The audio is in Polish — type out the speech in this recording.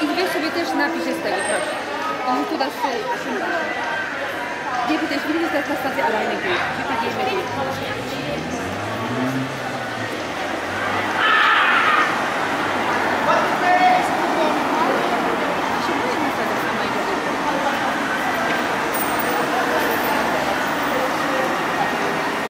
weź sobie też napij się z tego, proszę. On tu da sobie. Nie, bo to jest widzisz, to jest na stacji, ale nie. Czy tak jest?